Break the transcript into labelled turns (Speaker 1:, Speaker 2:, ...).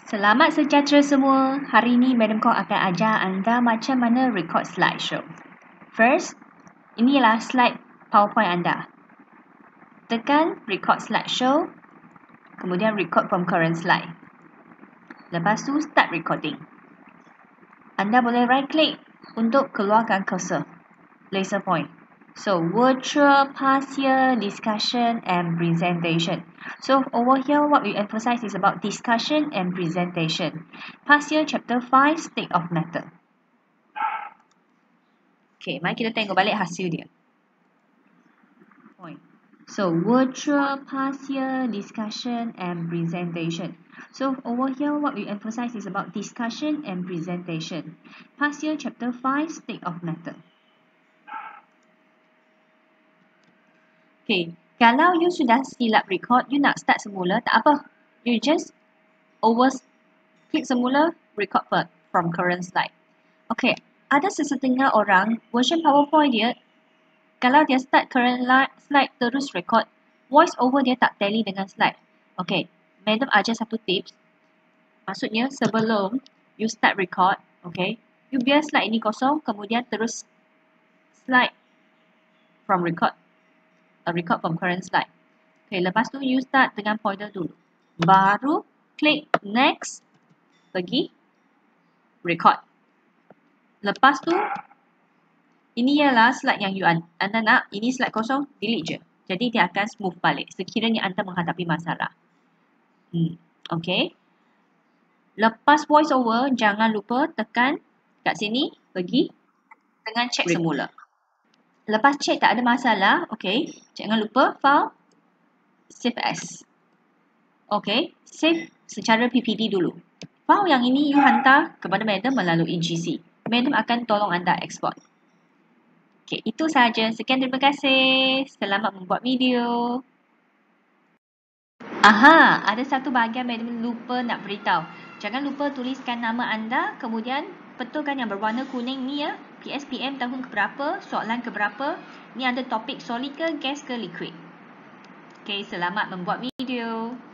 Speaker 1: Selamat sejahtera semua. Hari ini Madam Kong akan ajar anda macam mana record slideshow. First, inilah slide PowerPoint anda. Tekan record slideshow, kemudian record from current slide. Lepas tu start recording. Anda boleh right click untuk keluarkan cursor, laser point. So, virtual, past year, discussion and presentation. So, over here what we emphasize is about discussion and presentation. Past year chapter 5, state of matter. Okay, mari kita tengok balik hasil dia. Point. So, virtual, past year, discussion and presentation. So, over here what we emphasize is about discussion and presentation. Past year chapter 5, state of matter. Okay, kalau you sudah silap record, you nak start semula, tak apa. You just click semula, record from current slide. Okay, ada sesetengah orang, version PowerPoint dia, kalau dia start current slide terus record, voice over dia tak tally dengan slide. Okay, Madam ajar satu tips. Maksudnya, sebelum you start record, okay, you biar slide ini kosong, kemudian terus slide from record from current slide. Okay, lepas tu you start dengan pointer dulu. Baru klik next, pergi record. Lepas tu, ini ialah slide yang anda nak, ini slide kosong, delete je. Jadi dia akan smooth balik sekiranya anda menghadapi masalah. Okay. Lepas voice over, jangan lupa tekan kat sini, pergi dengan check semula. Lepas check tak ada masalah, okay, jangan lupa file, save as. Okay, save secara PPT dulu. File yang ini you hantar kepada Madam melalui GC. Madam akan tolong anda export. Okay, itu sahaja. Sekian, terima kasih. Selamat membuat video. Aha, ada satu bahagian Madam lupa nak beritahu. Jangan lupa tuliskan nama anda, kemudian betulkan yang berwarna kuning ni ya. PSPM tahun keberapa, soalan keberapa. Ni ada topik solid ke, gas ke, liquid. Okay, selamat membuat video.